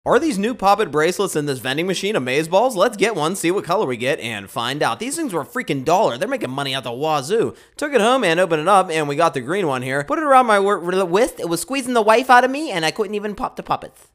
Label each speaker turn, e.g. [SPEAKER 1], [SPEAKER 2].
[SPEAKER 1] Are these new poppet bracelets in this vending machine amazeballs? Let's get one, see what color we get, and find out. These things were a freaking $1. They're making money out the wazoo. Took it home and opened it up, and we got the green one here. Put it around my wrist. It was squeezing the wife out of me, and I couldn't even pop the puppets.